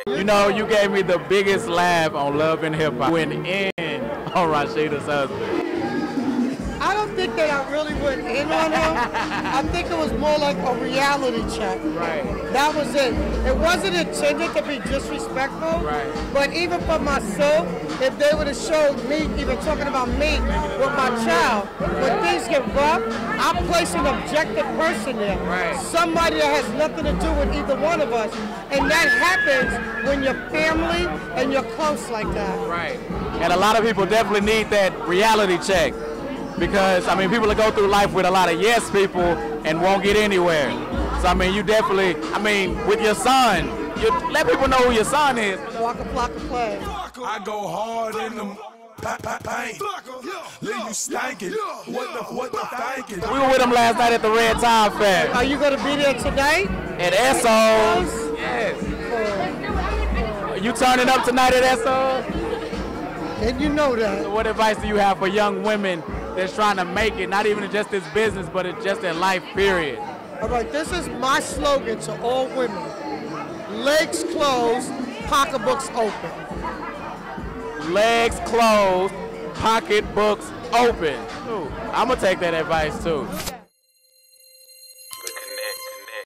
You know, you gave me the biggest laugh on Love and Hip Hop. Went in on Rashida's husband. I don't think that I really went in on him. I think it was more like a reality check. Right. That was it. It wasn't intended to be disrespectful. Right. But even for myself, if they would have showed me, even talking about me with my child, when things get rough, I place an objective person there. Right. Somebody that has nothing to do with either one of us. And that happens when you're family and you're close like that. Right. And a lot of people definitely need that reality check. Because, I mean, people that go through life with a lot of yes people and won't get anywhere. So, I mean, you definitely, I mean, with your son, you let people know who your son is. Waka flocka play. I go hard in the paint. Leave you stankin'. What the thinking? We were with him last night at the Red Tide Fest. Are you going to be there tonight? At Esso's. Yes. You turning up tonight at Esso's? And you know that. So what advice do you have for young women that's trying to make it, not even in just this business, but it's just in life, period? All right, this is my slogan to all women. Legs closed, pocketbooks open. Legs closed, pocketbooks open. Ooh, I'm going to take that advice too.